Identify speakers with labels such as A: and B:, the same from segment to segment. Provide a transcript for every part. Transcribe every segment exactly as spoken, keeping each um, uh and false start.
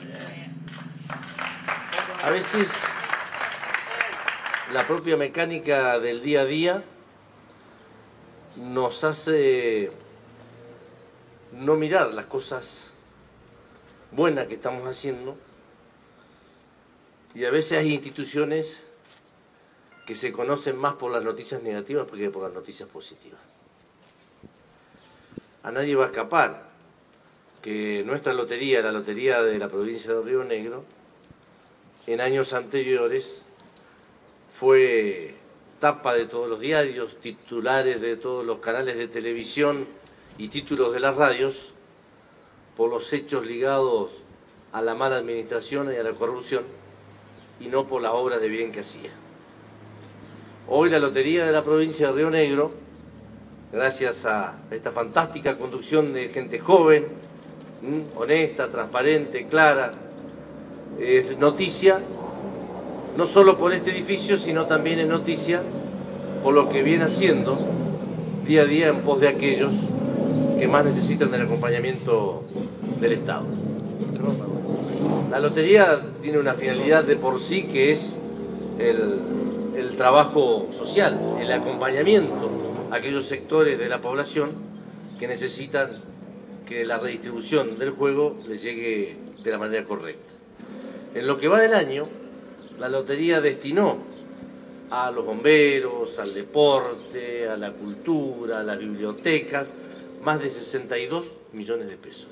A: A veces la propia mecánica del día a día nos hace no mirar las cosas buenas que estamos haciendo, y a veces hay instituciones que se conocen más por las noticias negativas que por las noticias positivas. A nadie va a escapar que nuestra lotería, la lotería de la provincia de Río Negro, en años anteriores fue tapa de todos los diarios, titulares de todos los canales de televisión y títulos de las radios por los hechos ligados a la mala administración y a la corrupción, y no por las obras de bien que hacía. Hoy la lotería de la provincia de Río Negro, gracias a esta fantástica conducción de gente joven, honesta, transparente, clara, es noticia no solo por este edificio, sino también es noticia por lo que viene haciendo día a día en pos de aquellos que más necesitan del acompañamiento del Estado. La lotería tiene una finalidad de por sí, que es el, el trabajo social, el acompañamiento a aquellos sectores de la población que necesitan que la redistribución del juego les llegue de la manera correcta. En lo que va del año, la lotería destinó a los bomberos, al deporte, a la cultura, a las bibliotecas, más de sesenta y dos millones de pesos.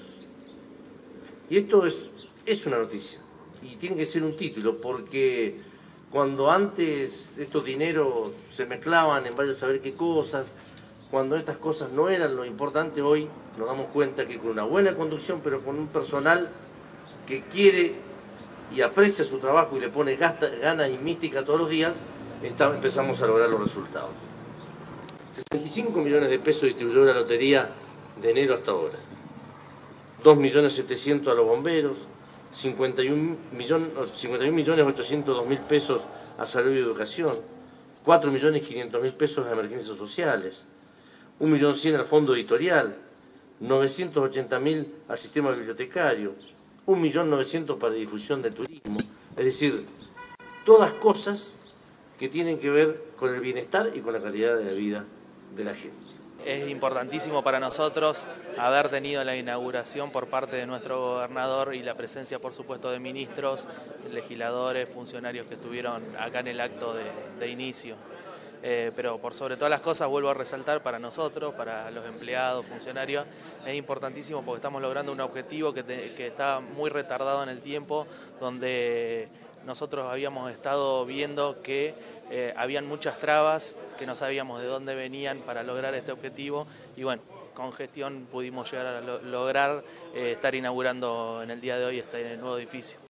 A: Y esto es, es una noticia, y tiene que ser un título, porque cuando antes estos dineros se mezclaban en vaya a saber qué cosas, cuando estas cosas no eran lo importante, hoy nos damos cuenta que con una buena conducción, pero con un personal que quiere y aprecia su trabajo y le pone gasta, ganas y mística todos los días, está, empezamos a lograr los resultados. sesenta y cinco millones de pesos distribuyó la lotería de enero hasta ahora. dos millones setecientos a los bomberos, cincuenta y un millones ochocientos dos mil pesos a salud y educación, cuatro millones quinientos mil pesos a emergencias sociales, un millón cien al fondo editorial, novecientos ochenta mil al sistema bibliotecario, un millón novecientos para difusión del turismo. Es decir, todas cosas que tienen que ver con el bienestar y con la calidad de la vida de la gente.
B: Es importantísimo para nosotros haber tenido la inauguración por parte de nuestro gobernador y la presencia, por supuesto, de ministros, legisladores, funcionarios que estuvieron acá en el acto de, de inicio. Eh, pero por sobre todas las cosas, vuelvo a resaltar, para nosotros, para los empleados, funcionarios, es importantísimo porque estamos logrando un objetivo que, te, que está muy retardado en el tiempo, donde nosotros habíamos estado viendo que eh, habían muchas trabas, que no sabíamos de dónde venían para lograr este objetivo, y bueno, con gestión pudimos llegar a lo, lograr eh, estar inaugurando en el día de hoy este nuevo edificio.